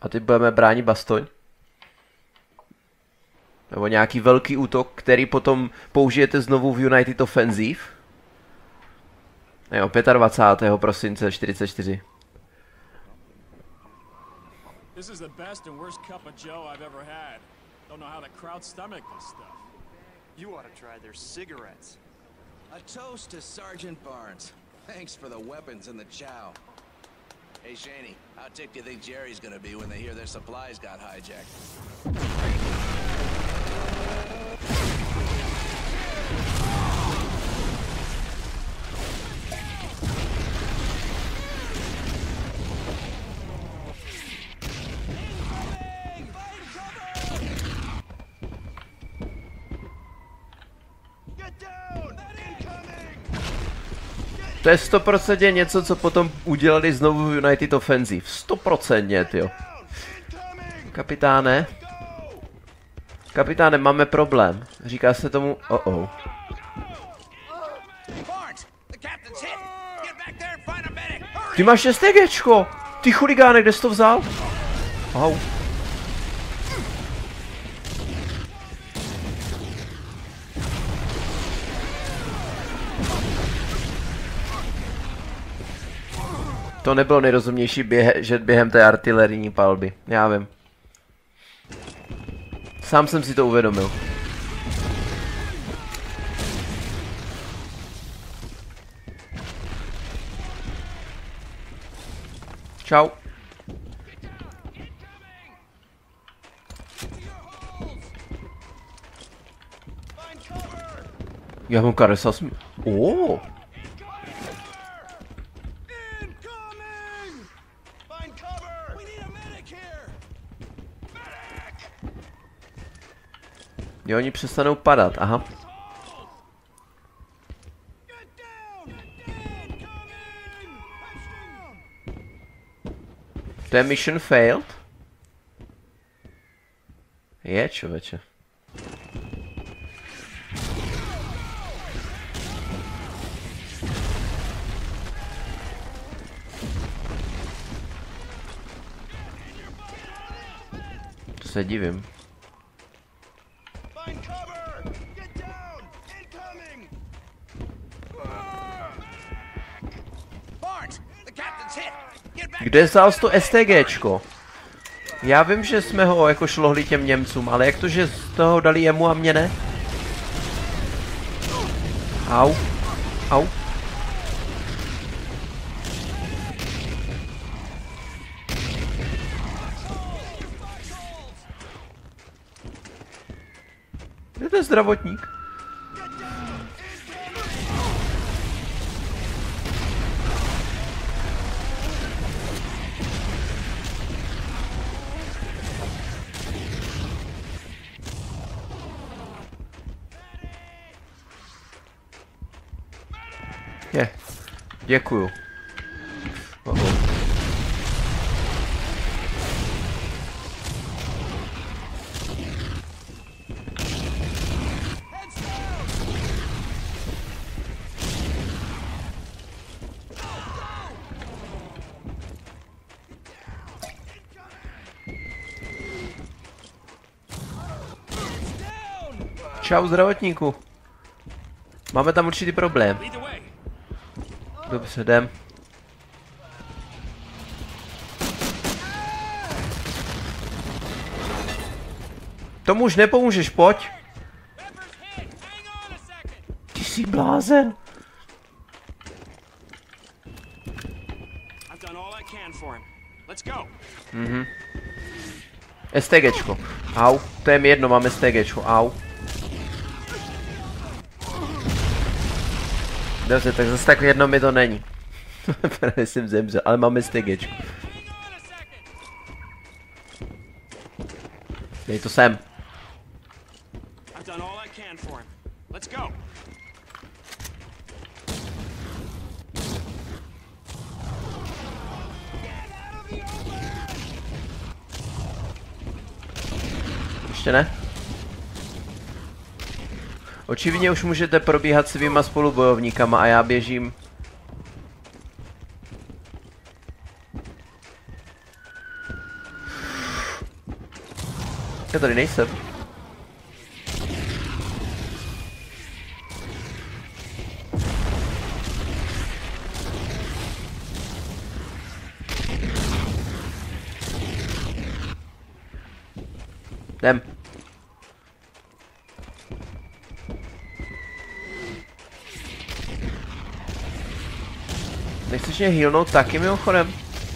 A teď budeme bránit bastoň. Nebo nějaký velký útok, který potom použijete znovu v United Offensive. Jo, 25. prosince 44. This is the best and worst cup of Joe I've ever had. Don't know how the crowd stomach this stuff. You ought to try their cigarettes. A toast to Sergeant Barnes. Thanks for the weapons and the chow. Hey, Shaney, how ticked do you think Jerry's gonna be when they hear their supplies got hijacked? To je 100% něco, co potom udělali znovu v United Offensive. 100%, jo. Kapitáne. Kapitáne, máme problém. Říká se tomu oh. Ty máš STGčko! Ty chuligáne, kde jsi to vzal? Au. To nebylo nejrozumnější že během té artilerijní palby. Já vím. Sám jsem si to uvědomil. Čau. Já mám karesa smi... Oh. Jo, oni přestanou padat, aha. To je mission failed? Je, člověče. To se divím. Kde vzal to STGčko? Já vím, že jsme ho jako šlohli těm Němcům, ale jak to, že z toho dali jemu a mě ne? Au. Au. Kde to je zdravotník? Je. Děkuju. Čau, zdravotníku. Máme tam určitý problém. Dobře, jdem. Tomu už nepomůžeš, pojď. Ty jsi blázen. STGčko. Au, to je mi jedno, mám STGčko, au. Dobře, tak zase tak jedno mi to není. Právě jsem zemřel, ale máme STGčko. Dej to sem. Ještě ne? Očividně už můžete probíhat svýma spolubojovníkama a já běžím. Já tady nejsem. Jdem. Nechceš mě healnout taky mimochodem?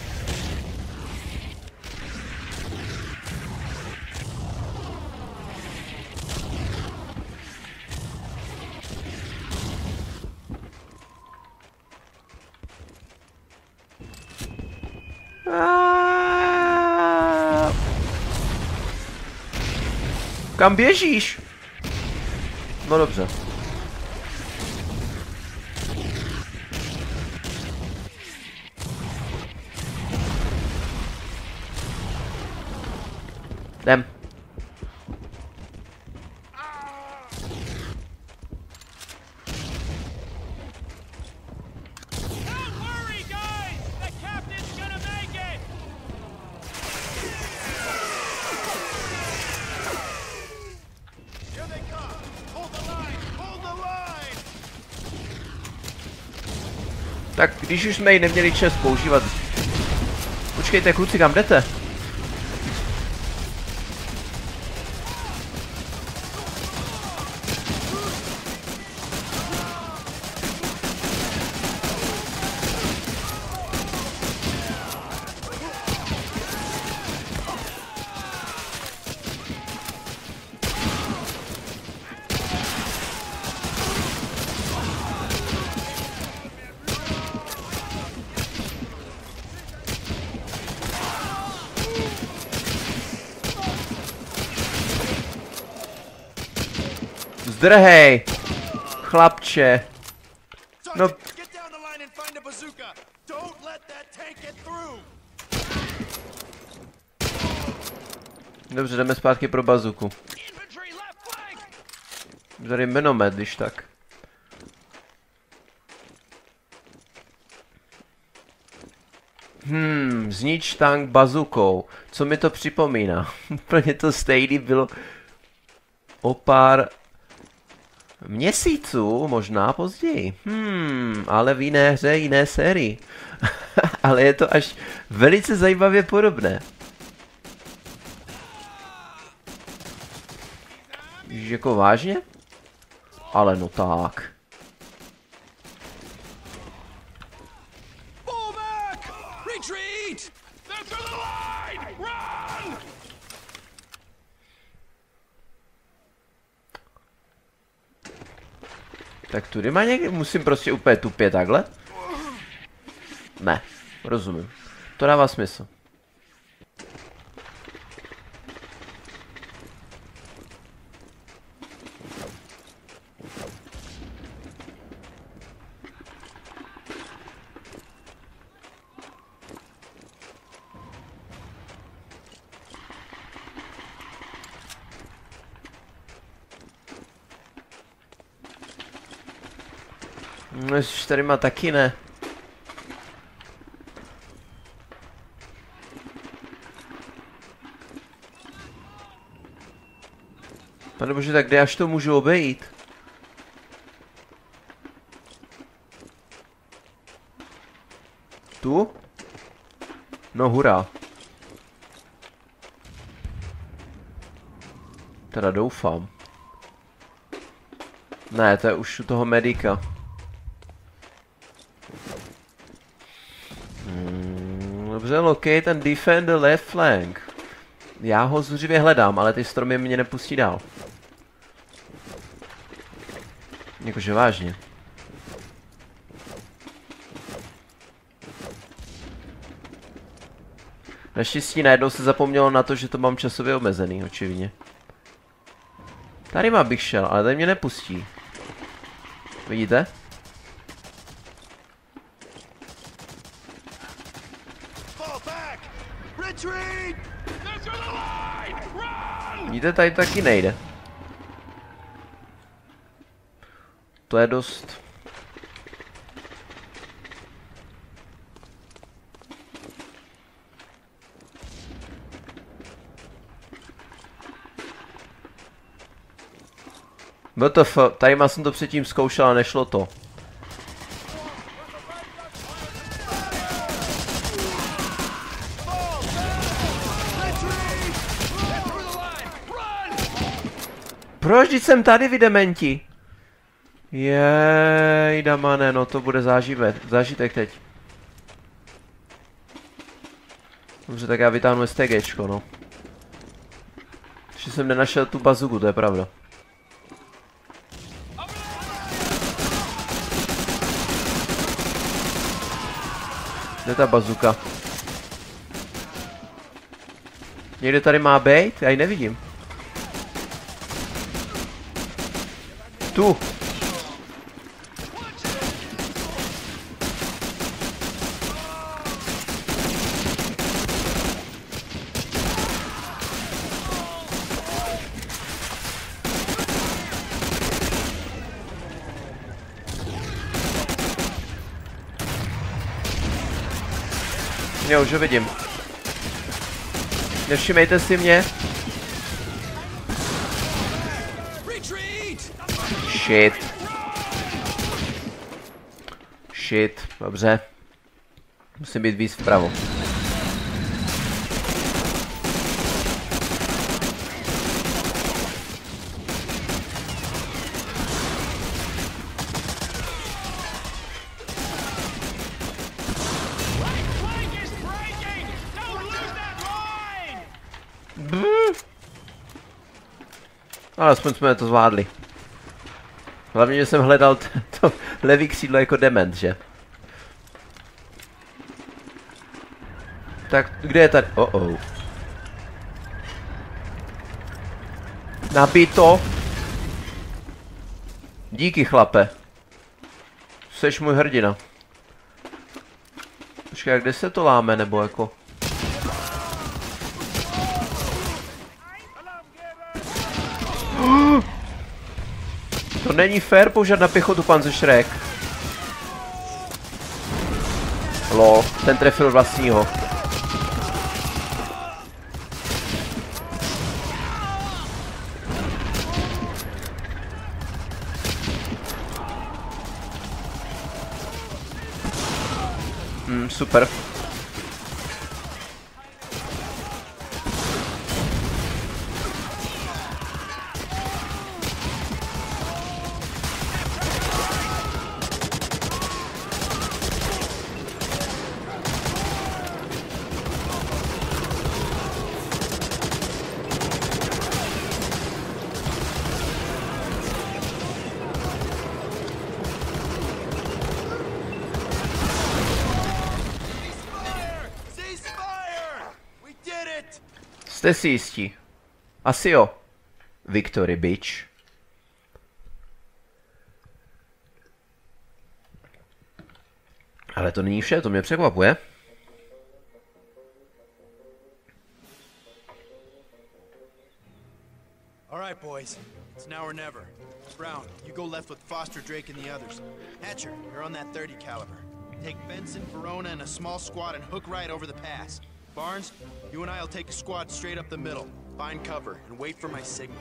Kam běžíš? No dobře. Jdem. Tak když už jsme ji neměli čas používat. Počkejte kluci, kam jdete? Zdrhej, chlapče. No. Get down the line and find a bazooka. Don't let that tank get through. Dobře, jdeme zpátky pro bazuku. Tady minomet, když tak. Znič tank bazukou. Co mi to připomíná? Úplně to stejný bylo o pár měsíců, možná později. Ale v jiné hře, jiné sérii. Ale je to až velice zajímavě podobné. Jako vážně? Ale no tak. Tak tudy má někde, musím prostě úplně tupě takhle? Ne, rozumím. To dává smysl. No, ježiš, tady má taky ne. Pane bože, tak kde až to můžu obejít? Tu? No hurá. Teda doufám. Ne, to je už u toho medika. Dobře, locate and defend the left flank. Já ho zuřivě hledám, ale ty stromy mě nepustí dál. Jakože vážně. Naštěstí najednou se zapomnělo na to, že to mám časově omezený, očividně. Tady má bych šel, ale tady mě nepustí. Vidíte? Vidíte, tady taky nejde. To je dost... WTF, tady jsem to předtím zkoušel a nešlo to. Proč, když jsem tady, vy dementi? Jej, damane, no to bude zážitek teď. Dobře, tak já vytáhnu STGčko, no. Ještě jsem nenašel tu bazuku, to je pravda. Kde je ta bazuka? Někde tady má být? Já ji nevidím. Tu! Já už ho vidím. Nevšimejte si mě. Shit. Shit, dobře. Musím být víc vpravo. Ale aspoň jsme to zvládli. Hlavně, že jsem hledal to levý křídlo jako dement, že? Tak, kde je tady? Nabito. Díky, chlape. Jseš můj hrdina. Počkej, kde se to láme, nebo jako? To není fér použít na pěchotu, pan ze Shrek. Lol, ten trefil vlastního. Super. Jste si jistí? Asi jo. Victory, bitch. Ale to není vše, to mě překvapuje. All right, boys. It's now or never. Brown, you go left with Foster, Drake, and the others. Hatcher, you're on that 30 caliber. Take Benson, Verona, and a small squad and hook right over the pass. Barnes, you and I'll take a squad straight up the middle. Find cover and wait for my signal.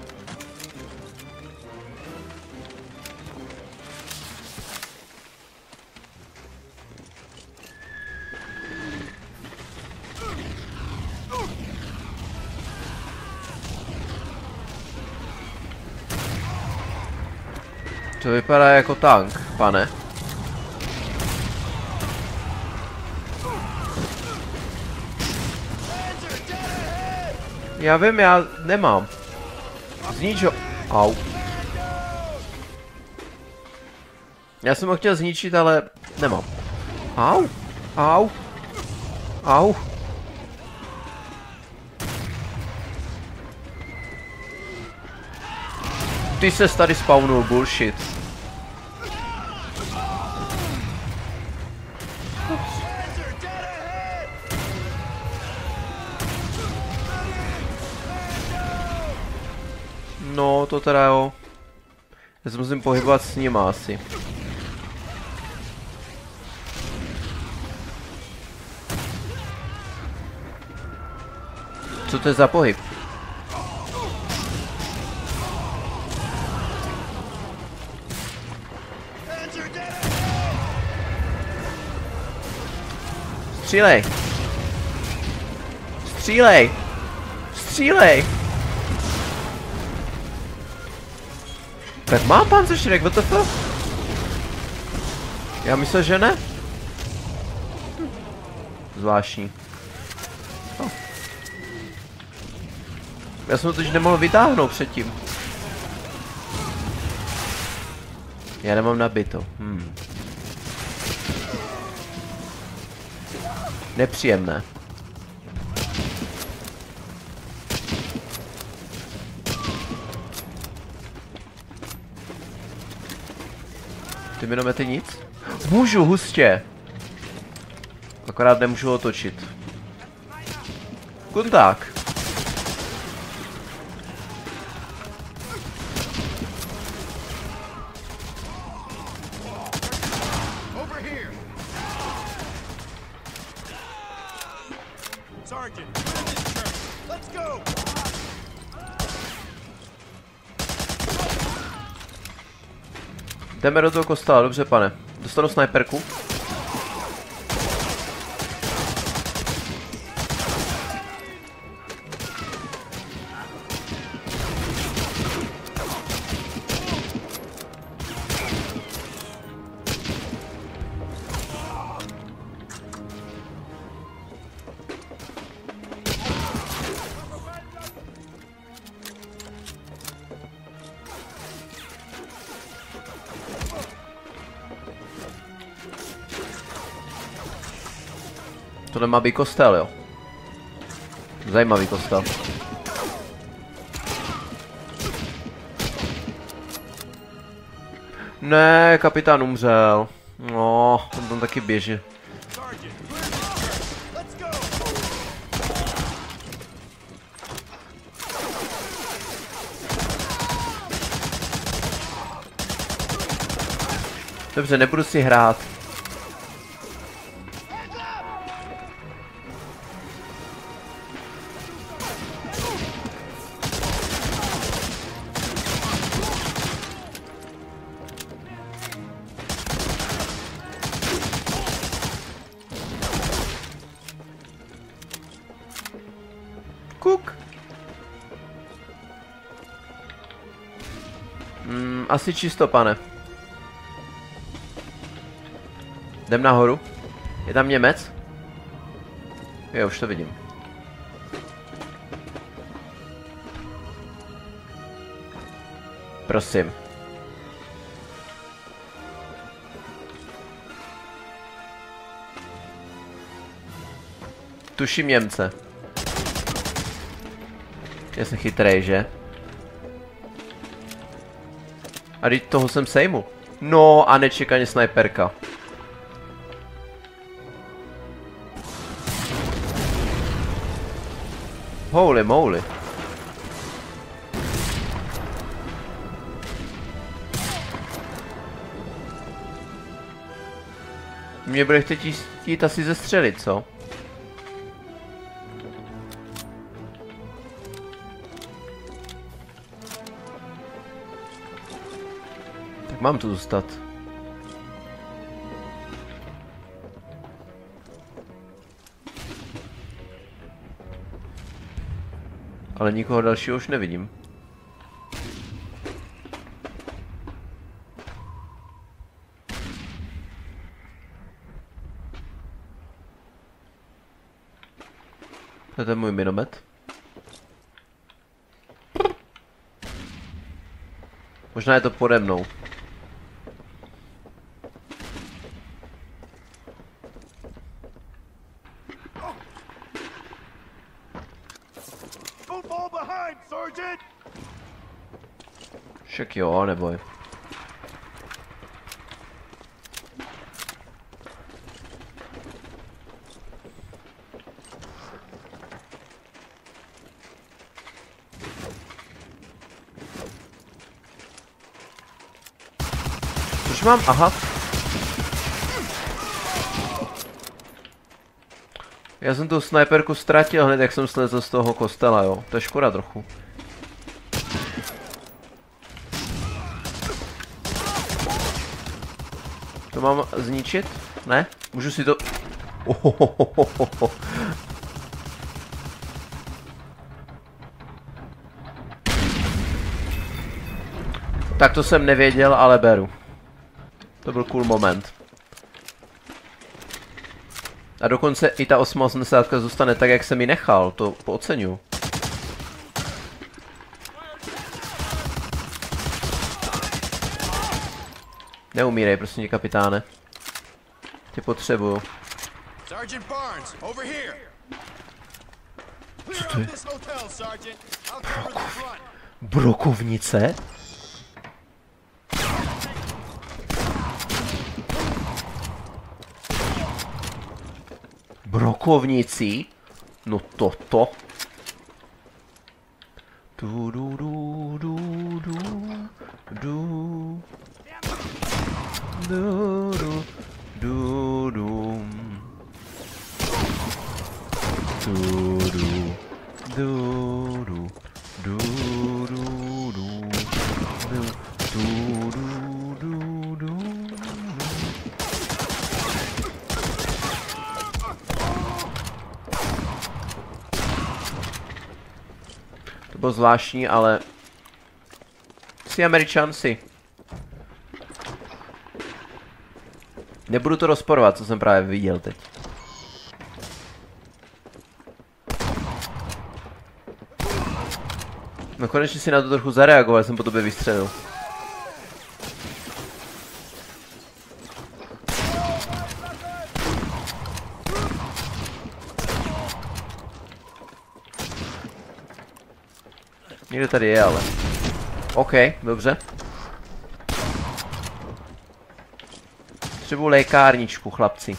To vypadá jako tank, pane. Já vím, já nemám. Zničo. Au. Já jsem ho chtěl zničit, ale nemám. Au. Au. Au. Ty ses tady spawnul, bullshit. No, to teda jo. Já se musím pohybovat s nima asi. Co to je za pohyb? Střílej! Střílej! Střílej! Tak má panceršrek, WTF? Já myslel, že ne? Zvláštní. Oh. Já jsem to totiž nemohl vytáhnout předtím. Já nemám nabito. Nepříjemné. Ty minomety nic? Můžu, hustě. Akorát nemůžu otočit. Kunták. Sergeant, let's go. Jdeme do toho kostela, dobře pane. Dostanu snajperku. Tohle má být kostel, jo. Zajímavý kostel. Ne, kapitán umřel. No, on tam taky běží. Dobře, nebudu si hrát. Kuk. Asi čisto, pane. Jdem nahoru. Je tam Němec? Jo, už to vidím. Prosím. Tuším Němce. Já jsem chytrej, že? A teď toho jsem sejmu. No a nečekaně snajperka. Holy moly. Mě bude chtít asi zestřelit, co? Tak mám tu zůstat. Ale nikoho dalšího už nevidím. To je ten můj minomet. Možná je to pode mnou. Však jo, neboj. Už mám, aha. Já jsem tu snajperku ztratil hned, jak jsem slezl z toho kostela, jo. To je škoda trochu. To mám zničit? Ne? Můžu si to... Tak to jsem nevěděl, ale beru. To byl cool moment. A dokonce i ta 880 zůstane tak, jak jsem ji nechal. To oceňuji. Neumírej, prosím tě, kapitáne. Tě potřebuju. Sergeant Barnes, over here. Clear out this hotel, Sergeant. I'll cover the front. Brokovnice? Brokovnicí? No toto. Du du du du du du du du du du du du du du du to bylo zvláštní, ale jsi Američan, si. Nebudu to rozporovat, co jsem právě viděl teď. No konečně si na to trochu zareagoval, jsem po tobě vystřelil. Někde tady je, ale... OK, dobře. Potřebuji lékárničku, chlapci.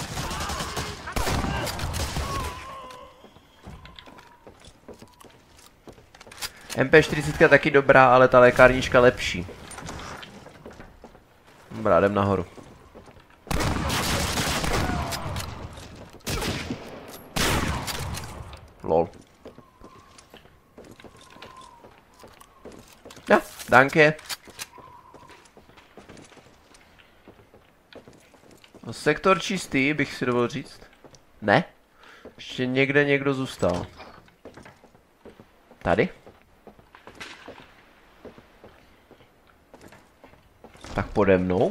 MP40 je taky dobrá, ale ta lékárnička lepší. Dobrá, jdem nahoru. Lol. Ja, danke. Sektor čistý, bych si dovolil říct. Ne? Ještě někde někdo zůstal. Tady? Tak pode mnou.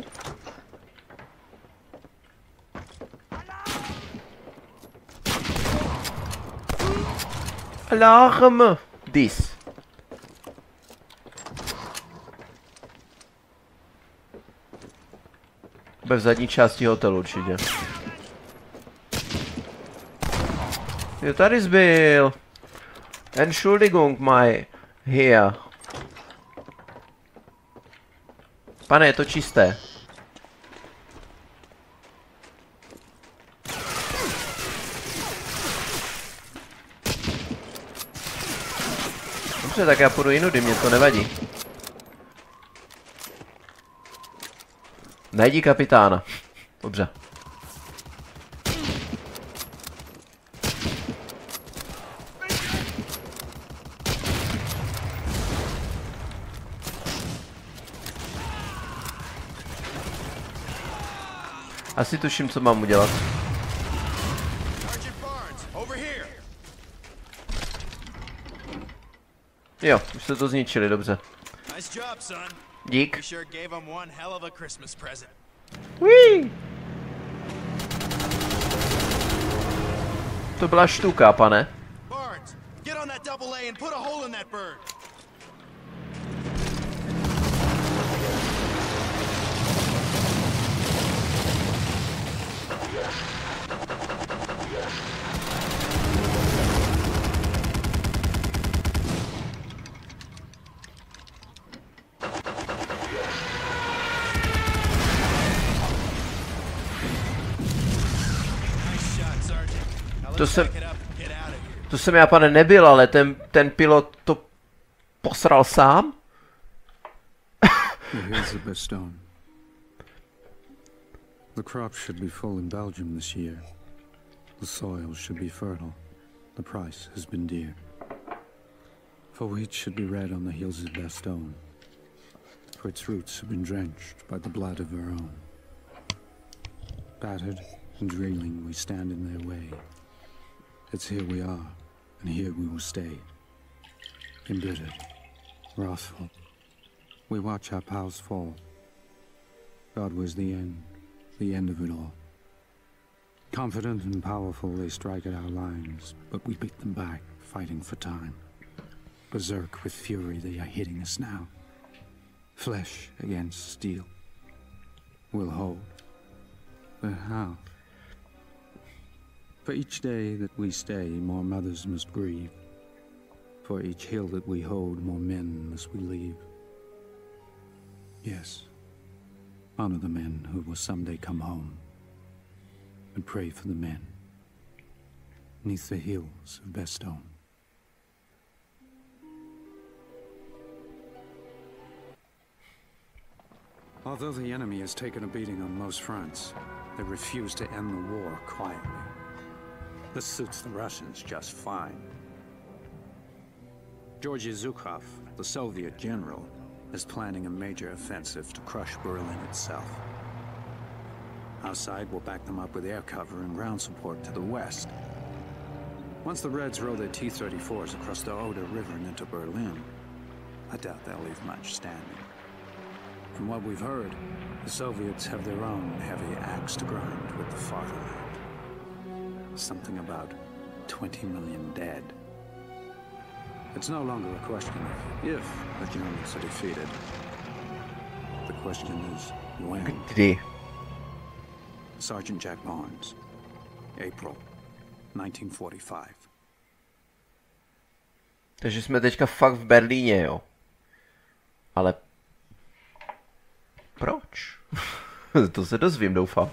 Alarm! This. Bude v zadní části hotelu určitě. Jo, tady zbyl. Entschuldigung, my here. Pane, je to čisté. Dobře, tak já půjdu jinudy, mě to nevadí. Najdi kapitána. Dobře. Asi tuším, co mám udělat. Jo, už se to zničili, dobře. Dík. Whee! To byla štuka, pane. To jsem já, pane, nebyl, ale ten pilot to posral sám? Here's the Bastogne. The crops should be full in Belgium this year. The soil should be fertile. The price has been dear. For wheat should be red on the hills of Bastogne. For its roots have been drenched by the blood of our own. Battered, and reeling we stand in their way. It's here we are, and here we will stay. Embittered, wrathful, we watch our pals fall. God was the end of it all. Confident and powerful, they strike at our lines, but we beat them back, fighting for time. Berserk with fury, they are hitting us now. Flesh against steel. We'll hold. But how? For each day that we stay, more mothers must grieve. For each hill that we hold, more men must we leave. Yes, honor the men who will someday come home, and pray for the men, 'neath the hills of Bastogne. Although the enemy has taken a beating on most fronts, they refuse to end the war quietly. This suits the Russians just fine. Georgy Zhukov, the Soviet general, is planning a major offensive to crush Berlin itself. Our side will back them up with air cover and ground support to the west. Once the Reds roll their T-34s across the Oder River and into Berlin, I doubt they'll leave much standing. From what we've heard, the Soviets have their own heavy axe to grind with the fatherland. Something about 20 million dead. It's no longer a question of if the Germans are defeated. The question is when. Kdy? Sergeant Jack Barnes, April 1945. Takže jsme teďka fakt v Berlíně, jo. Ale proč? To se dozvím, doufám.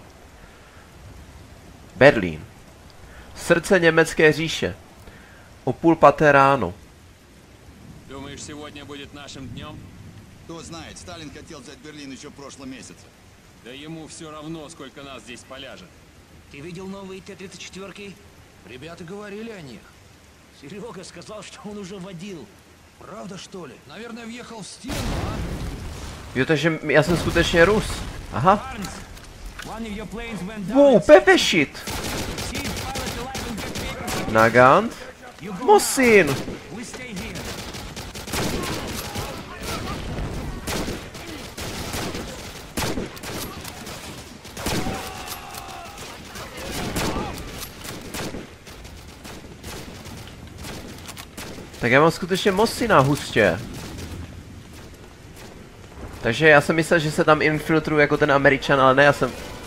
Berlín. Srdce německé říše. O 5:30 ráno. Думаешь, сегодня будет нашим днем? Кто знает, Сталин хотел взять Берлин еще в прошлом месяце. Да ему все равно, сколько нас здесь поляжет. Ты видел новые Т-34? Ребята говорили о них. Серега сказал, что он уже водил. Правда, что ли? Наверное, въехал в стену, а? Jo, takže já jsem skutečně Rus. Aha. Wow, Pepe shit. Nagant. Mosin. Tak já mám skutečně Mosina hustě. Takže já jsem myslel, že se tam infiltruju jako ten Američan, ale ne,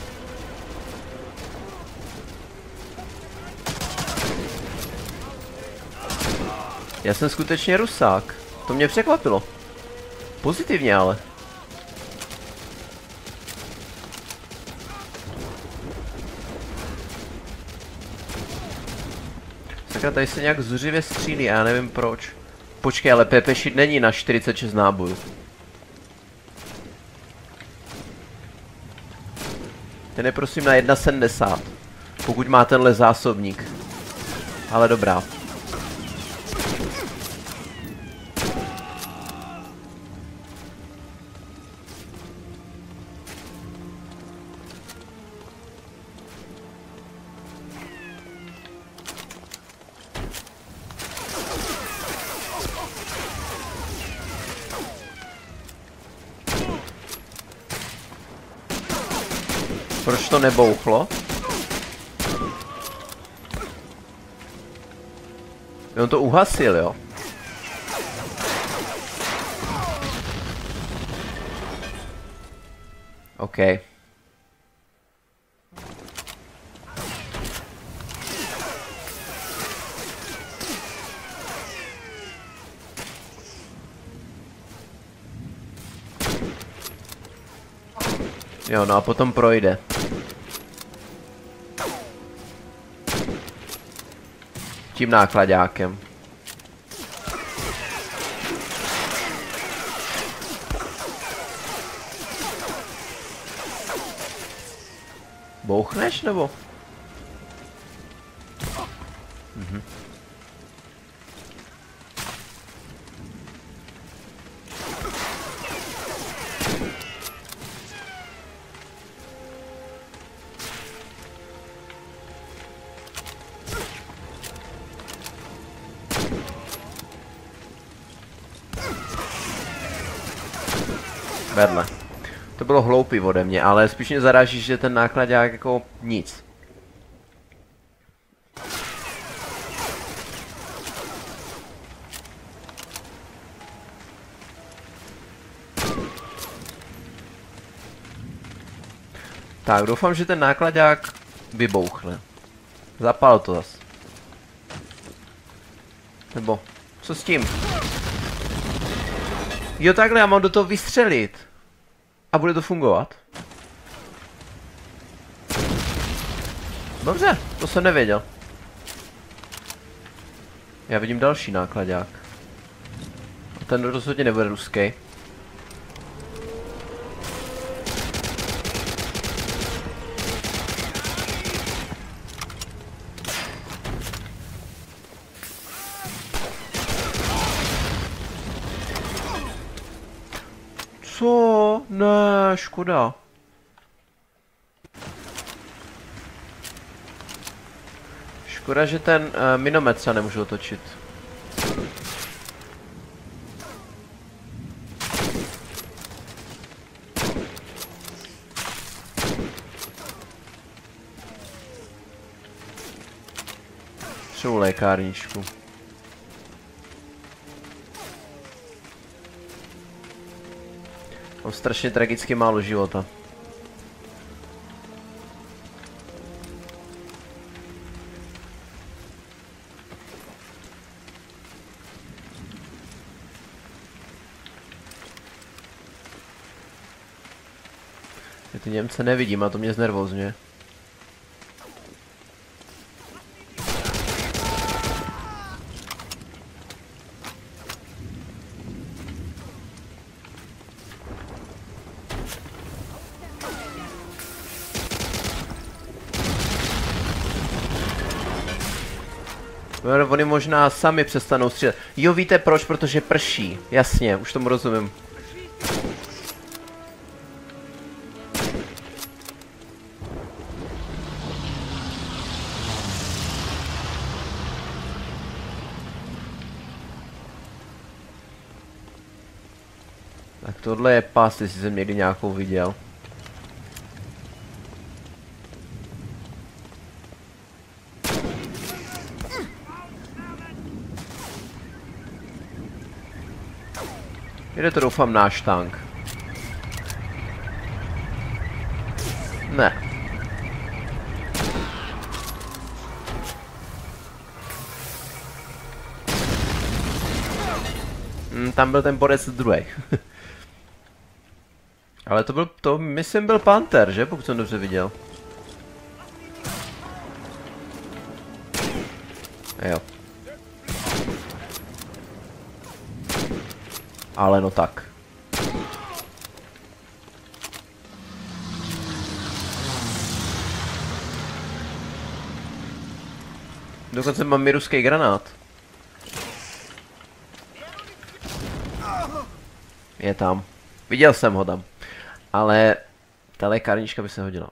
já jsem skutečně Rusák. To mě překvapilo. Pozitivně ale. Sakra, tady se nějak zuřivě střílí, já nevím proč. Počkej, ale Pepe Shit není na 46 nábojů. Ten je prosím na 1,70. Pokud má tenhle zásobník. Ale dobrá. Proč to nebouchlo? On to uhasil, jo? OK. Jo, no a potom projde. Tím nákladákem. Bouchneš nebo? Mhm. Vedle. To bylo hloupý ode mě, ale spíš mě zaráží, že ten nákladák jako nic. Tak, doufám, že ten nákladák vybouchne. Zapál to zas. Nebo, co s tím? Jo, takhle, já mám do toho vystřelit. A bude to fungovat? Dobře, to jsem nevěděl. Já vidím další nákladák. A ten rozhodně nebude ruský. Co? Ne, škoda. Škoda, že ten minomet se nemůžu otočit. Třeba lékárničku. Mám strašně tragicky málo života. Já ty Němce nevidím a to mě znervózňuje. Oni možná sami přestanou střílet. Jo, víte proč? Protože prší. Jasně, už tomu rozumím. Tak tohle je pás, jestli jsem někdy nějakou viděl. Jde to, doufám, náš tank. Ne. Tam byl ten borec druhý. Ale to myslím byl Panther, že? Pokud jsem dobře viděl. Jo. Ale no tak. Dokonce mám i ruský granát. Je tam. Viděl jsem ho tam. Ale ta lékárnička by se hodila.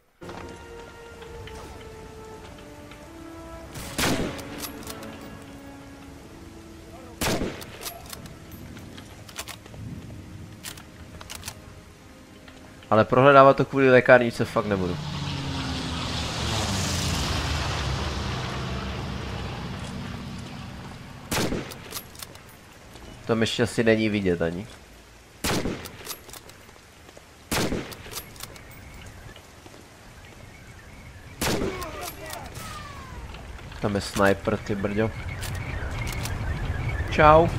Ale prohledávat to kvůli lékárničce fakt nebudu. Tam ještě asi není vidět ani. Tam je sniper, ty brďo. Čau.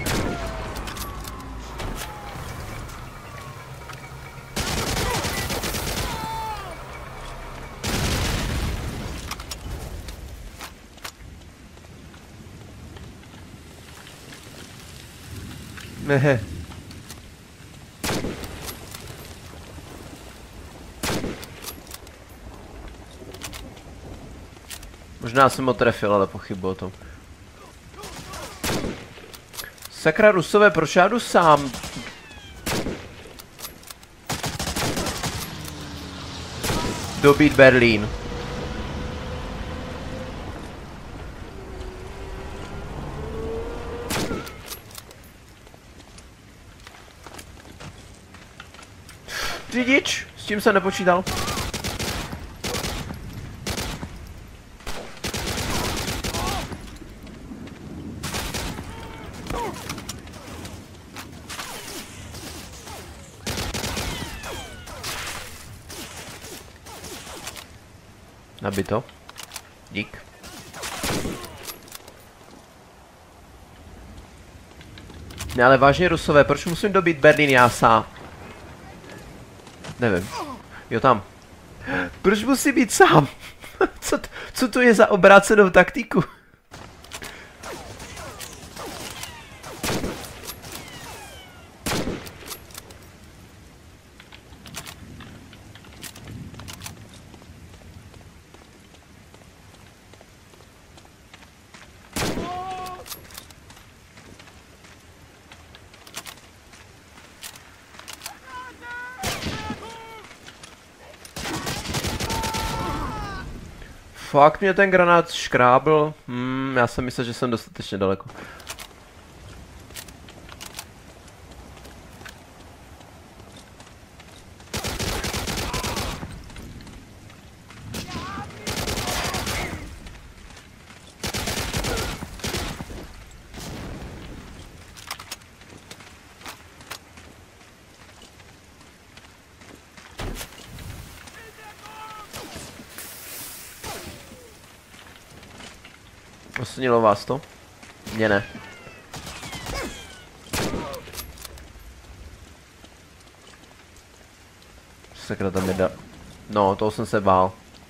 Nehe. Možná jsem ho trefil, ale pochybuji o tom. Sakra, Rusové, proč já jdu sám? Dobít Berlín. Řidič, s tím jsem nepočítal. Nabito. Dík. Ne, ale vážně Rusové, proč musím dobít Berlín já sám? Nevím. Jo, tam. Proč musí být sám? Co to je za obrácenou taktiku? Fakt mě ten granát škrábl. Já jsem myslel, že jsem dostatečně daleko. Osnilo vás to? Mně ne. Sakra, tam je No, toho jsem se bál.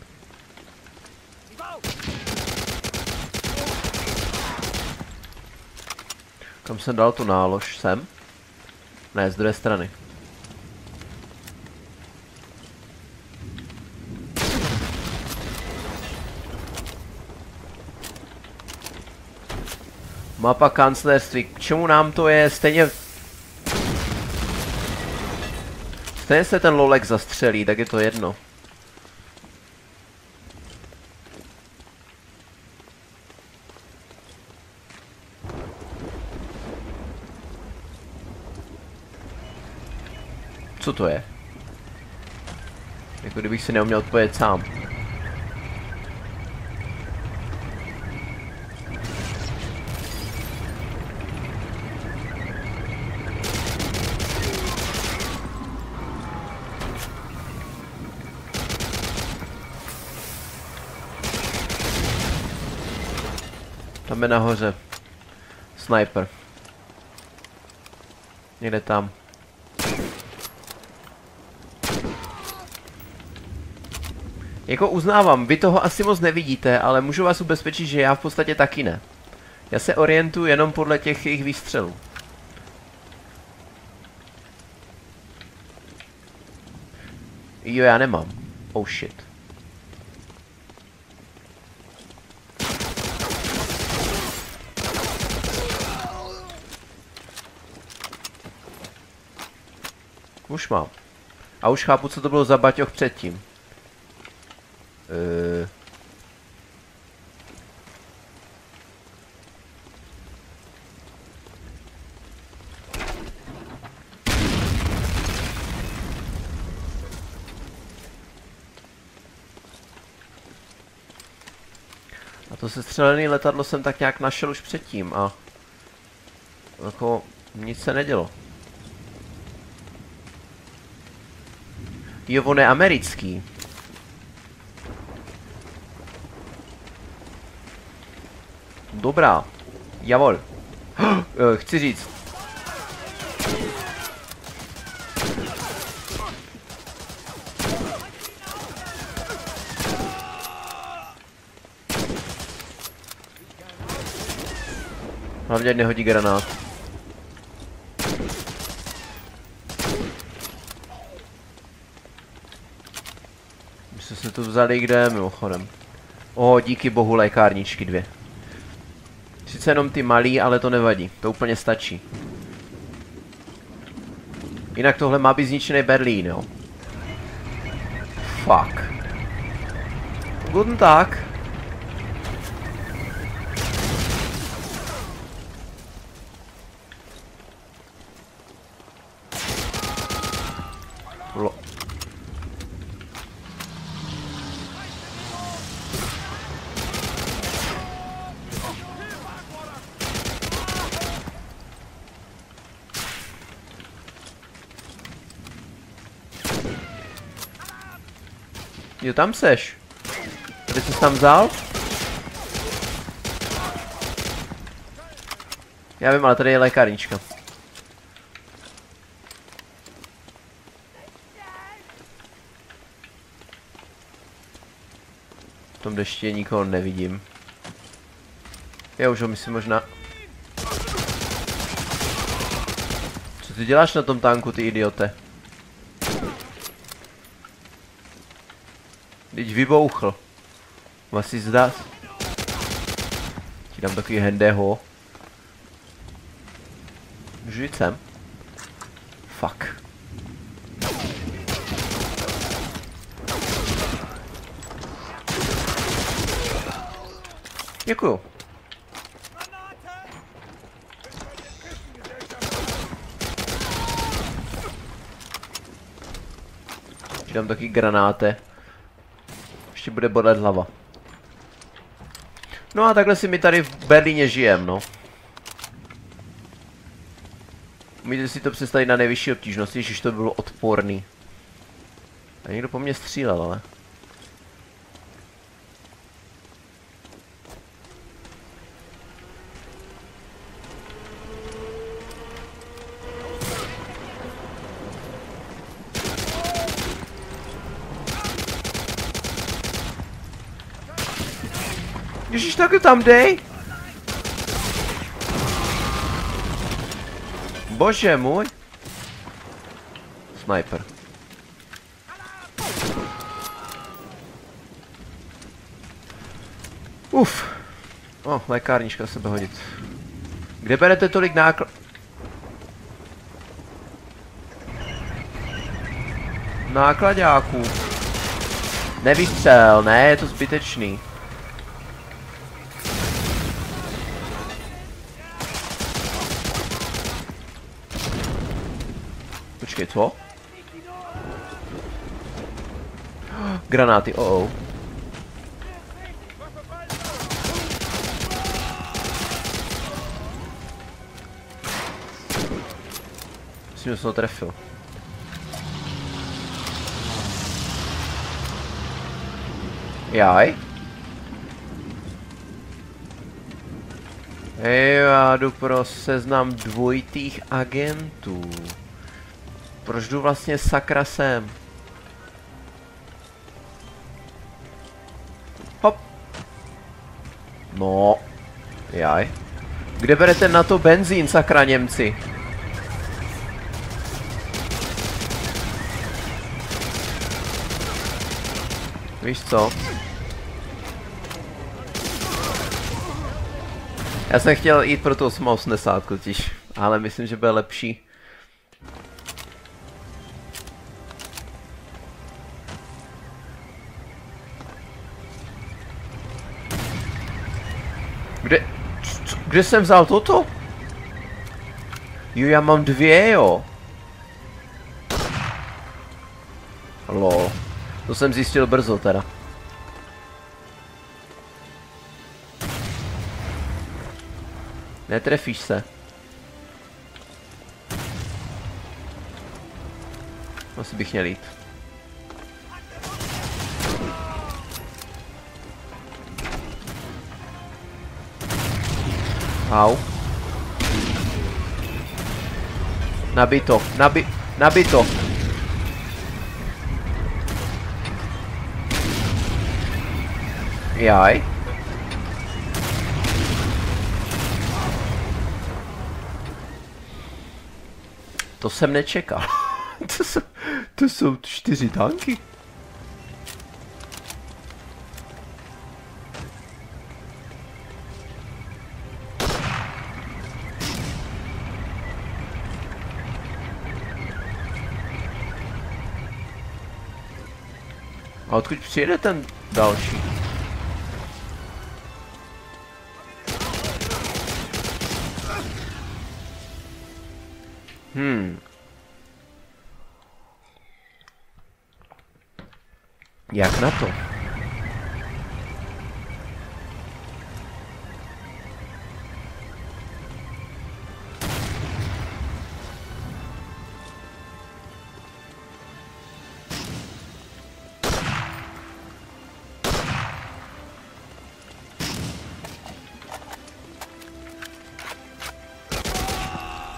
Kam jsem dal tu nálož? Sem? Ne, z druhé strany. Mapa kanclerství, k čemu nám to je? Stejně se ten lolek zastřelí, tak je to jedno. Co to je? Jako kdybych si neuměl odpovědět sám. Tam je nahoře. Sniper. Někde tam. Jako uznávám, vy toho asi moc nevidíte, ale můžu vás ubezpečit, že já v podstatě taky ne. Já se orientuju jenom podle těch jejich výstřelů. Jo, já nemám. Oh shit. Už mám. A už chápu, co to bylo za baťoch předtím. A to sestřelené letadlo jsem tak nějak našel už předtím a jako nic se nedělo. Jo, on je americký. Dobrá. Javol. Chci říct. Hlavně nehodí granát. My jsme se tu vzali kde mimochodem. Díky bohu lékárničky 2. Sice jenom ty malý, ale to nevadí. To úplně stačí. Jinak tohle má být zničený Berlín, jo. Fuck. Guten Tag. Jo, tam seš. Kde jsi tam vzal? Já vím, ale tady je lékárnička. V tom dešti nikoho nevidím. Já už ho myslím možná... Co ty děláš na tom tanku, ty idiote? Teď vybouchl. Asi zdá. Ti dám takový hendého. Můžu jít sem? Fuck. Děkuju. Ti dám takový granáte. Ještě bude bolet hlava. No a takhle si my tady v Berlíně žijem, no. Umíte si to představit na nejvyšší obtížnosti, když to bylo odporný. A někdo po mně střílel, ale. Ježiš, tak tam dej! Bože můj! Sniper. Uf. O, lékárnička se bude hodit. Kde berete tolik nákladáků? Nevystřel, ne, je to zbytečný. Počkej, co? Granáty, oh. Myslím, že jsem ho trefil. Jaj. Já jdu pro seznam dvojitých agentů. Proč jdu vlastně sakra sem? Hop. No. Jaj. Kde berete na to benzín, sakra Němci? Víš co? Já jsem chtěl jít pro tu 880 totiž, ale myslím, že bude lepší. Kde jsem vzal toto? Jo, já mám dvě, jo. Lol. To jsem zjistil brzo teda. Netrefíš se. Asi bych měl jít. Au. Nabito, nabito. Jaj. To jsem nečekal. to jsou 4 tanky. A odkud přijede ten další? Jak na to?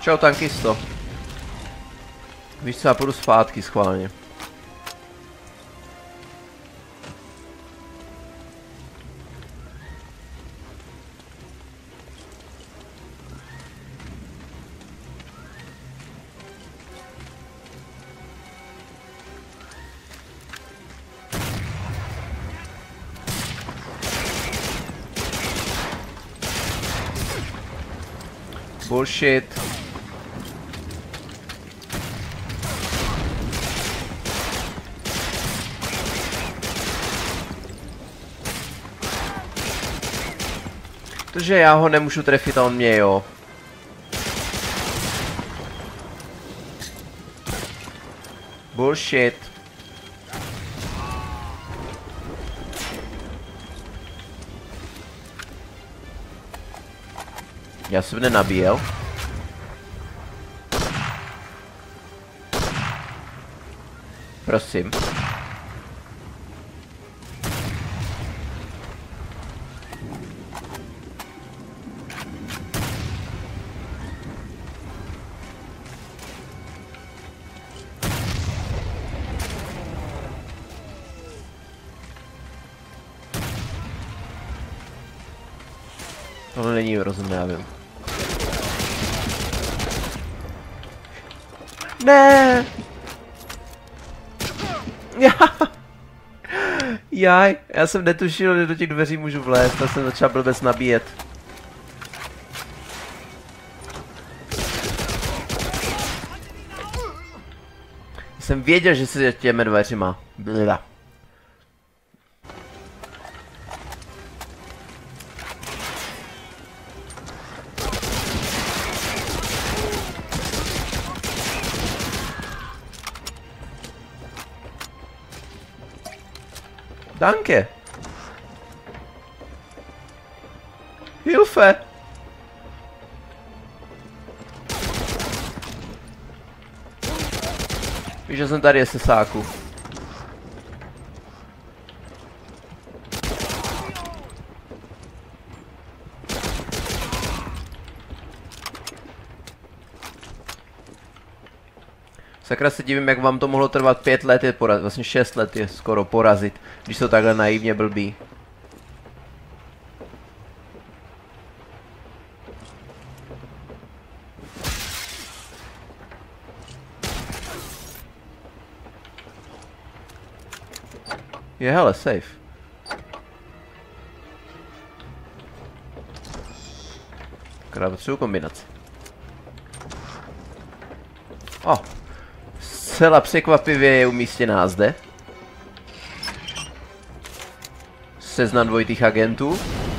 Čau tankisto. Víš co, já půjdu zpátky schválně. Bullshit. Protože já ho nemůžu trefit a on mě jo. Bullshit. Já jsem nenabíjel. Prosím. Tohle není rozumné, já vím. Ne! Jaj, já jsem netušil, že do těch dveří můžu vlézt, tak jsem začal blbec nabíjet. Jsem věděl, že se těmi dveřima. Blila. Danke. Hilfe. Víš, že jsem tady je sesáku. Sakra se divím, jak vám to mohlo trvat 5 let, je porazit, vlastně 6 let je skoro porazit, když to takhle naivně blbý. Je hele, safe. Akorát potřebuji kombinaci. Oh. Zcela překvapivě je umístěná zde. Seznam dvojitých agentů.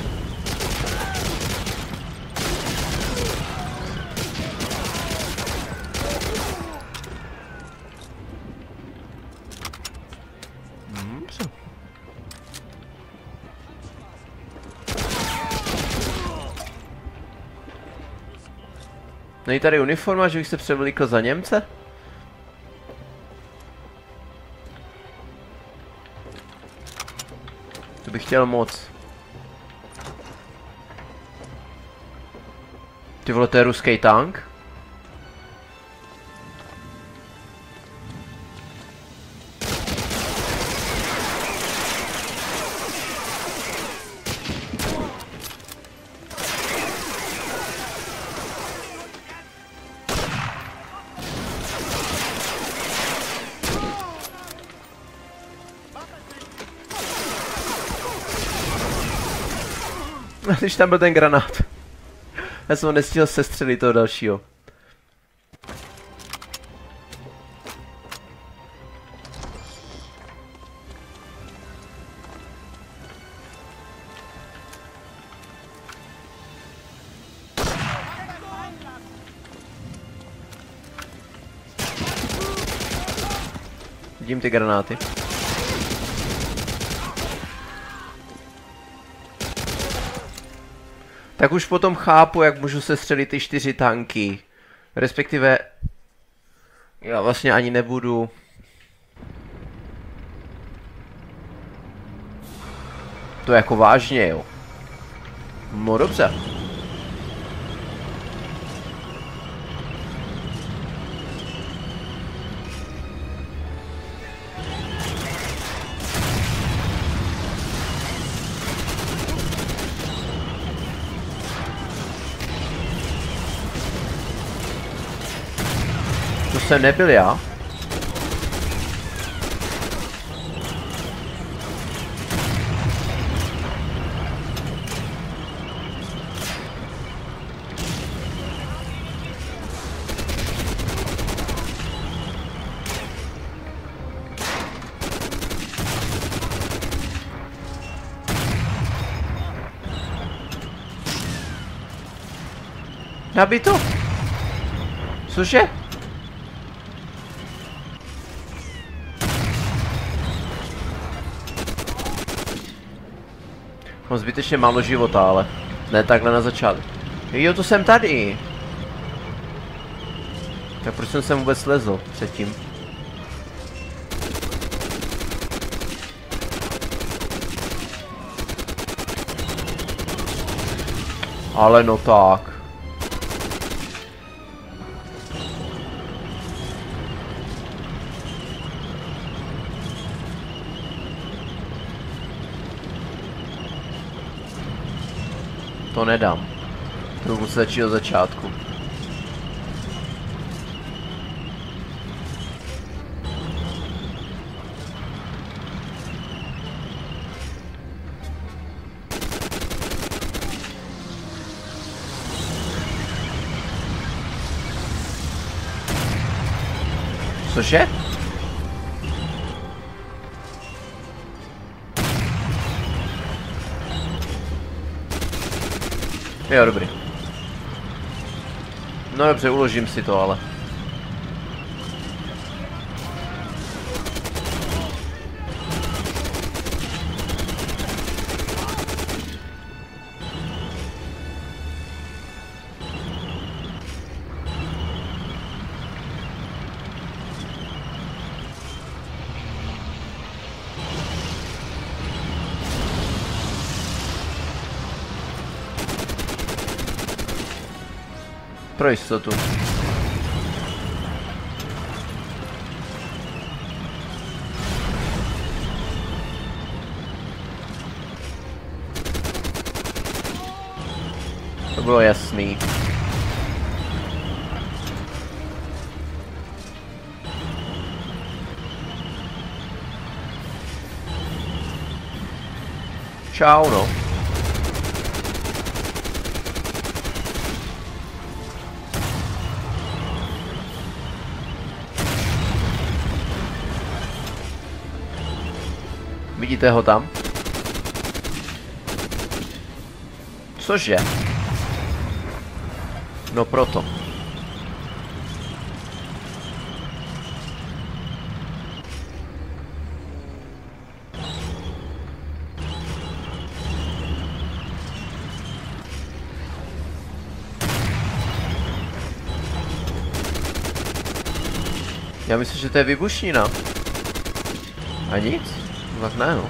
Není tady uniforma, že bych se převlíkl za Němce? To bych chtěl moc. Ty vole, to je ruský tank? Když tam byl ten granát. Já jsem ho nestihl sestřelit toho dalšího. Vidím ty granáty. Tak už potom chápu, jak můžu sestřelit ty 4 tanky. Respektive... Já vlastně ani nebudu... To jako vážně, jo. No dobře. To jsem nebyl já. Nabij to. Cože? Mám zbytečně málo života, ale ne takhle na začátku. Jo, to jsem tady. Tak proč jsem sem vůbec lezl předtím? Ale no tak. To nedám. To musí začít od začátku. Cože? Jo, dobrý. No dobře, uložím si to, ale. Pro jistotu. To bylo jasný. Čau, no. Vidíte ho tam? Cože? No proto. Já myslím, že to je výbušnina. A nic? Tak ne, no.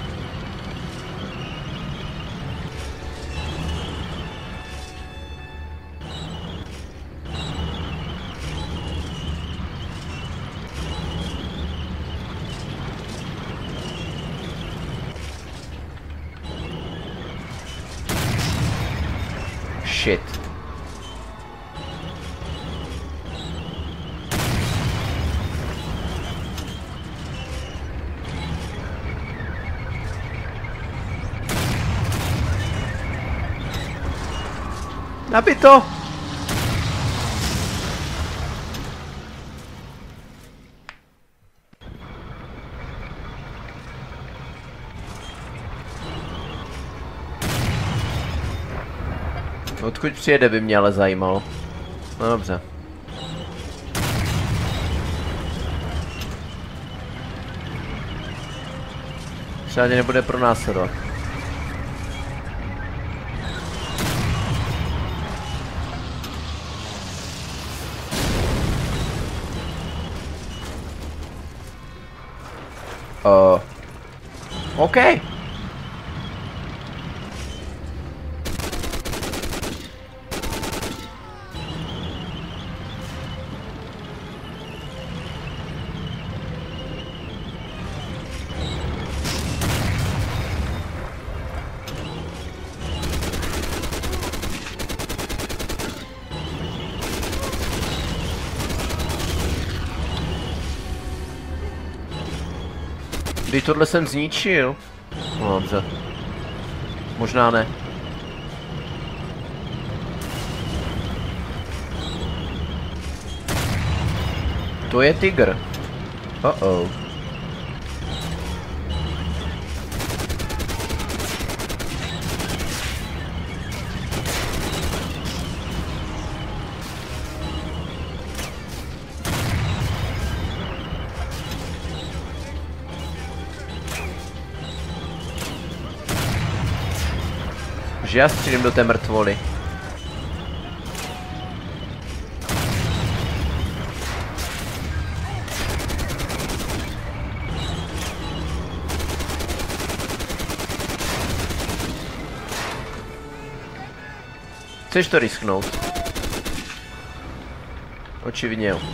Shit. Nabij to! Odkud přijede, by mě ale zajímalo. No dobře. Třeba nebude pronásledovat. OK. Ty tohle jsem zničil. No dobře. Možná ne. To je tygr. Oh. Že já střílím do té mrtvoly. Chceš to risknout? Očividně jo.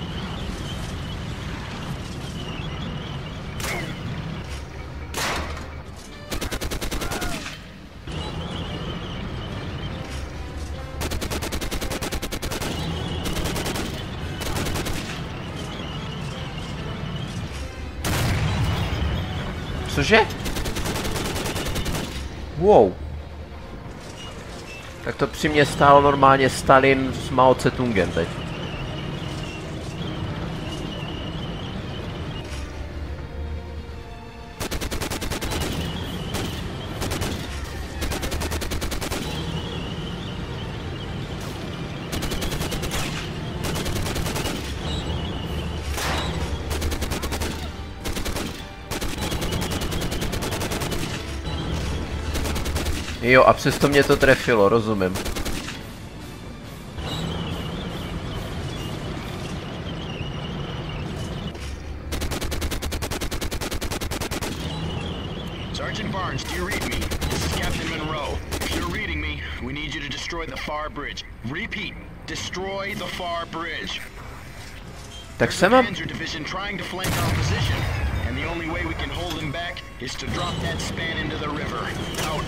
Cože? Wow. Tak to při mě stálo normálně Stalin s Mao Tse-tungem teď. Jo, a přesto mě to trefilo, rozumím. Sergeant Barnes, do you read me? This is Captain Monroe. If you're reading me, we need you to destroy the far bridge. Repeat, destroy the far bridge. Tak jsem mám... division trying to flank our position, and the only way we can hold them back is to drop that span into the river. Out.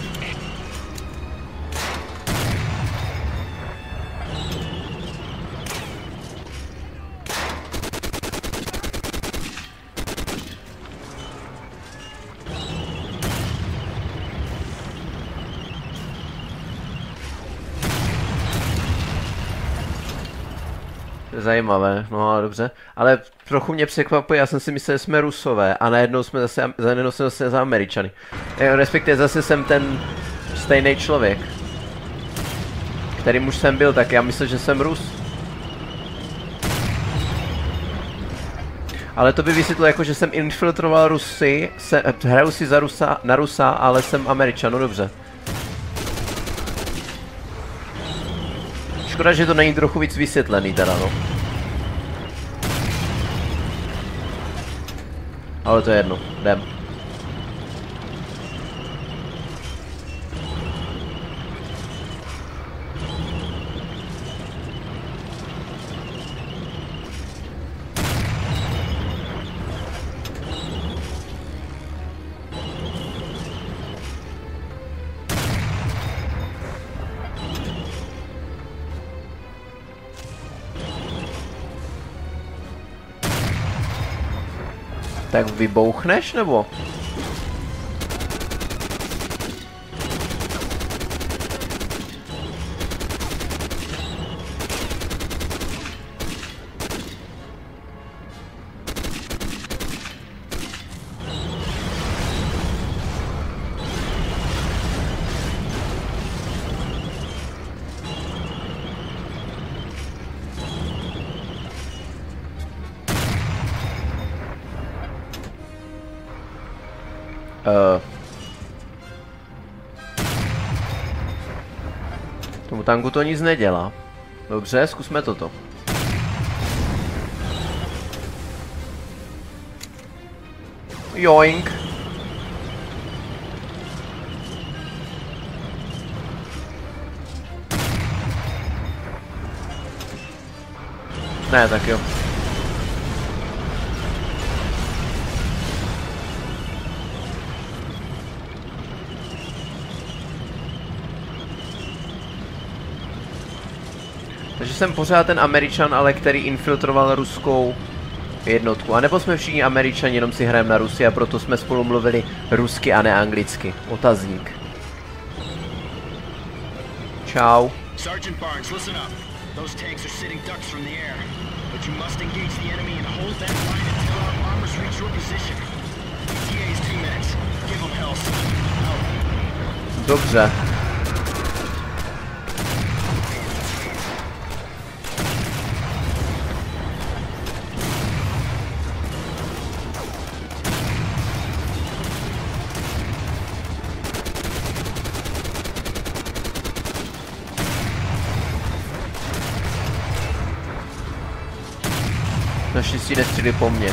Zajímavé, no ale dobře. Ale trochu mě překvapuje, já jsem si myslel, že jsme Rusové a najednou jsme zase za Američany. Respektive zase jsem ten stejný člověk, kterým už jsem byl, tak já myslím, že jsem Rus. Ale to by vysvětlo jako, že jsem infiltroval Rusy, hraju si za na Rusa, ale jsem Američan, no dobře. Škoda, že to není trochu víc vysvětlený teda, no. Ale to je jedno, jdem. Tak vybouchneš, nebo? Tomu tanku to nic nedělá. Dobře, zkusme toto. Joink. Ne, tak jo. Takže jsem pořád ten Američan, ale který infiltroval ruskou jednotku. A nebo jsme všichni Američani, jenom si hrajeme na Rusy a proto jsme spolu mluvili rusky a ne anglicky. Otazník. Čau. Sergeant Barnes, listen up. Those tanks are sitting ducks from the air. But you must engage the enemy and hold that line until our bombers reach your position. ETA is 2 minutes. Give them hell, son. Out. Dobře. Naštěstí nestříli po mně.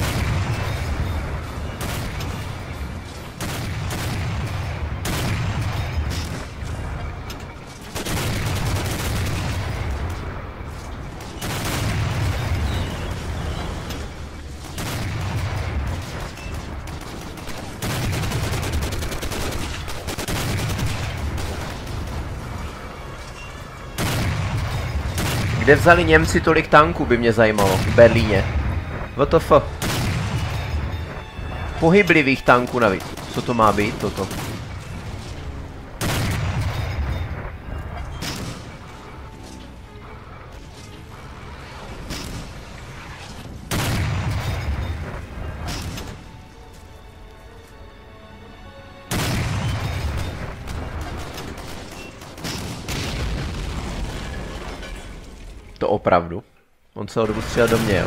Kde vzali Němci tolik tanků, by mě zajímalo, v Berlíně. WTF. Pohyblivých tanků navíc. Co to má být, toto? To opravdu. On se dobu střelil do mě, jo.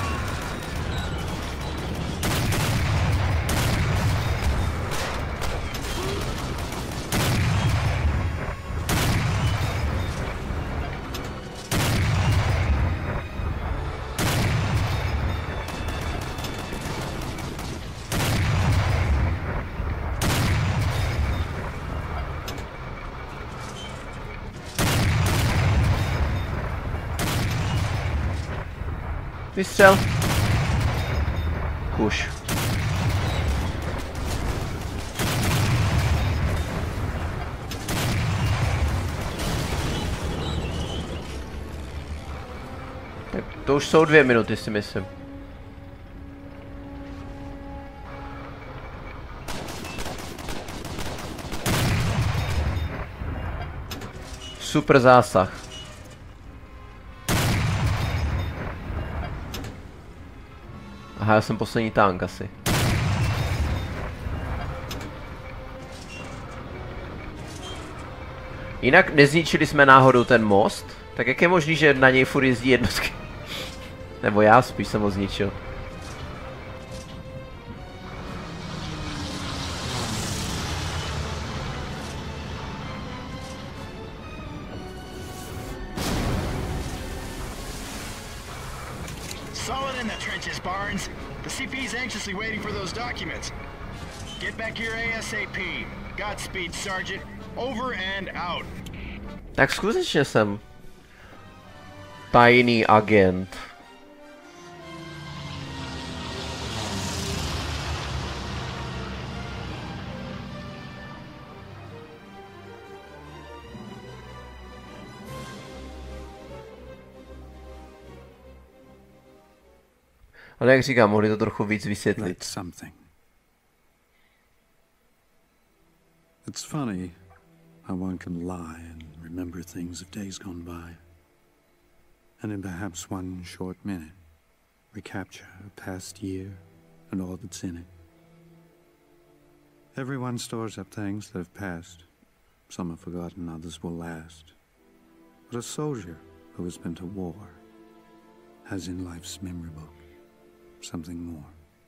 Vystřel. Kuš. Tak to už jsou 2 minuty, si myslím. Super zásah. Aha, já jsem poslední tank asi. Jinak nezničili jsme náhodou ten most? Tak jak je možný, že na něj furt jezdí jednotky? Nebo já spíš jsem ho zničil. Solid in the trenches, Barnes. The CP's anxiously waiting for those documents. Get back here ASAP. Godspeed, Sergeant. Over and out. Tak skutečně jsem tajný agent. Ale jak říkám, mohli to trochu víc vysvětlit. Something. It's funny how one can lie and remember things of days gone by. And in perhaps one short minute, recapture a past year and all that's in it. Everyone stores up things that have passed. Some have forgotten, others will last. But a soldier who has been to war has in life's memory book something more.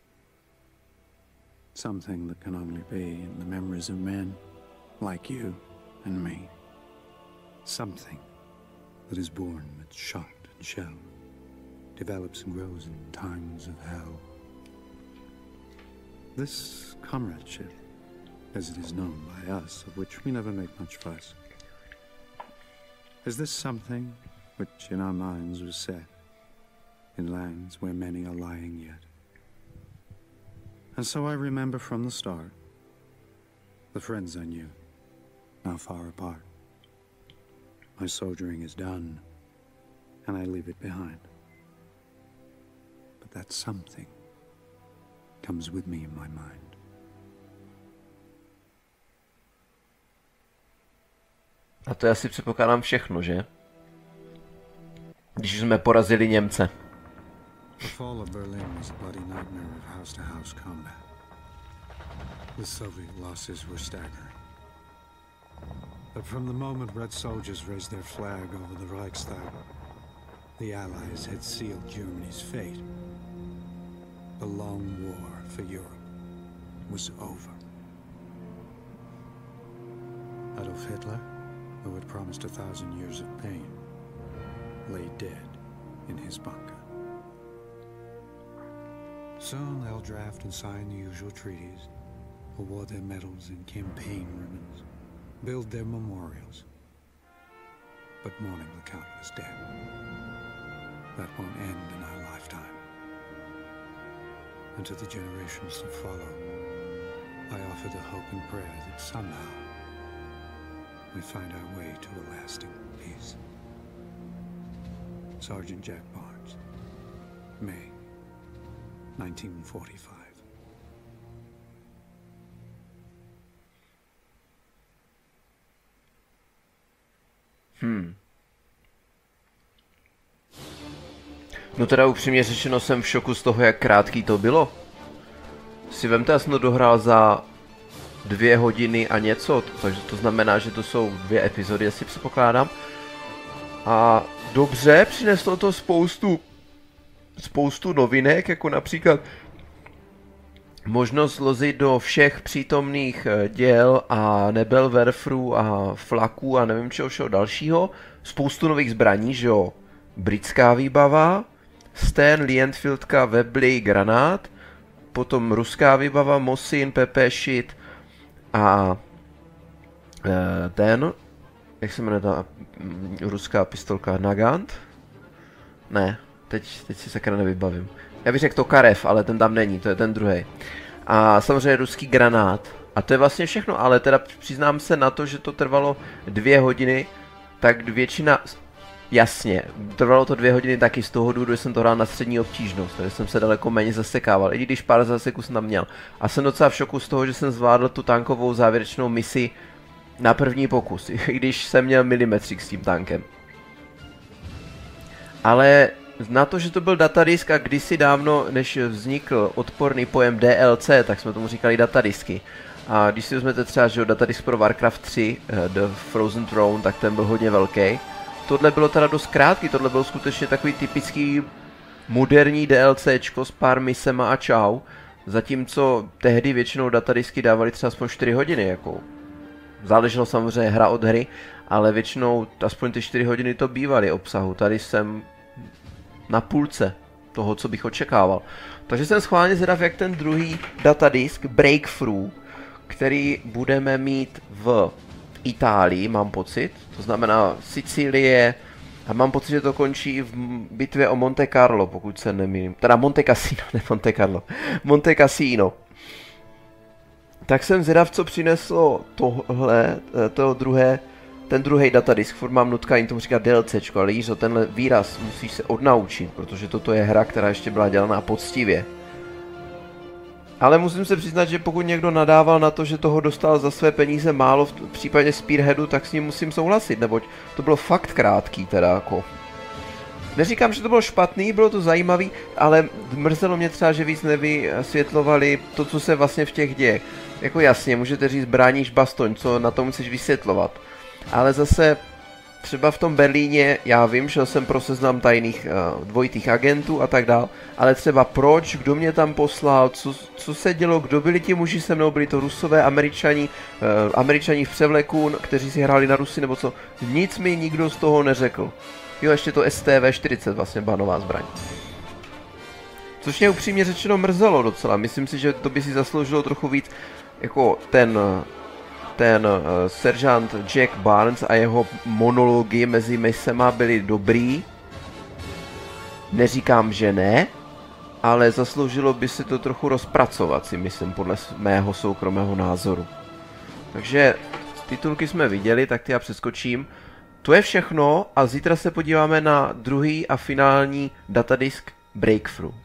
Something that can only be in the memories of men like you and me. Something that is born with shot and shell, develops and grows in times of hell. This comradeship, as it is known by us, of which we never make much fuss, is this something which in our minds was set in lands where many are lying yet? And so I remember from the start the friends I knew, now far apart. My soldiering is done, and I leave it behind. But that something comes with me in my mind. A to je asi předpokládám všechno, že? Když jsme porazili Němce. The fall of Berlin was a bloody nightmare of house-to-house combat. The Soviet losses were staggering. But from the moment Red soldiers raised their flag over the Reichstag, the Allies had sealed Germany's fate. The long war for Europe was over. Adolf Hitler, who had promised 1,000 years of pain, lay dead in his bunker. Soon they'll draft and sign the usual treaties, award their medals and campaign ribbons, build their memorials. But mourning the Count was dead. That won't end in our lifetime. And to the generations to follow, I offer the hope and prayer that somehow we find our way to a lasting peace. Sergeant Jack Barnes, May 1945. No teda upřímně řečeno jsem v šoku z toho, jak krátký to bylo. Si vemte, já jsem to dohrál za 2 hodiny a něco, takže to znamená, že to jsou 2 epizody, asi předpokládám. A dobře, přineslo to spoustu novinek, jako například možnost lozit do všech přítomných děl a Nebelwerferů a flaků a nevím čeho všeho dalšího. Spoustu nových zbraní, že jo. Britská výbava, Stan, Lientfieldka, Webley, granát, potom ruská výbava, Mosin, Pepe, Shit a ten, jak se jmenuje ta ruská pistolka, Nagant? Ne, teď si sakra nevybavím. Já bych řekl to Karev, ale ten tam není, to je ten druhý. A samozřejmě ruský granát. A to je vlastně všechno, ale teda přiznám se na to, že to trvalo 2 hodiny, tak většina... Jasně, trvalo to 2 hodiny taky z toho důvodu, že jsem to hrál na střední obtížnost, takže jsem se daleko méně zasekával, i když pár zaseků jsem tam měl. A jsem docela v šoku z toho, že jsem zvládl tu tankovou závěrečnou misi na první pokus, i když jsem měl milimetřík s tím tankem. Ale na to, že to byl datadisk a kdysi dávno, než vznikl odporný pojem DLC, tak jsme tomu říkali datadisky. A když si vezmete třeba, že datadisk pro Warcraft 3, The Frozen Throne, tak ten byl hodně velký. Tohle bylo teda dost krátký, tohle byl skutečně takový typický moderní DLCčko s pár misema a čau. Zatímco tehdy většinou datadisky dávali třeba aspoň 4 hodiny, jako. Záleželo samozřejmě hra od hry, ale většinou aspoň ty 4 hodiny to bývaly obsahu. Tady jsem na půlce toho, co bych očekával. Takže jsem schválně zvědav, jak ten druhý datadisk, Breakthrough, který budeme mít v Itálii, mám pocit, to znamená Sicílie, a mám pocit, že to končí v bitvě o Monte Carlo, pokud se nemýlím. Teda Monte Cassino, ne Monte Carlo. Monte Cassino. Tak jsem zvědav, co přineslo tohle, ten druhý datadisk. Furt mám nutkání tomu říkat DLCčko, ale Jiřo, tenhle výraz musíš se odnaučit, protože toto je hra, která ještě byla dělaná poctivě. Ale musím se přiznat, že pokud někdo nadával na to, že toho dostal za své peníze málo v případě Spearheadu, tak s ním musím souhlasit, neboť to bylo fakt krátký teda jako. Neříkám, že to bylo špatný, bylo to zajímavý, ale mrzelo mě třeba, že víc nevysvětlovali to, co se vlastně v těch děje. Jako jasně, můžete říct bráníš bastoň, co na tom musíš vysvětlovat. Ale zase třeba v tom Berlíně, já vím, šel jsem pro seznam tajných dvojitých agentů a tak dál, ale třeba proč, kdo mě tam poslal, co se dělo, kdo byli ti muži se mnou, byli to Rusové, Američani v převleku, kteří si hráli na Rusy nebo co, nic mi nikdo z toho neřekl. Jo, ještě to STV-40, vlastně banová zbraň. Což mě upřímně řečeno mrzelo docela, myslím si, že to by si zasloužilo trochu víc, jako ten seržant Jack Barnes a jeho monology mezi misema byly dobrý. Neříkám, že ne, ale zasloužilo by se to trochu rozpracovat, si myslím, podle mého soukromého názoru. Takže titulky jsme viděli, tak ty já přeskočím. To je všechno a zítra se podíváme na druhý a finální datadisk Breakthrough.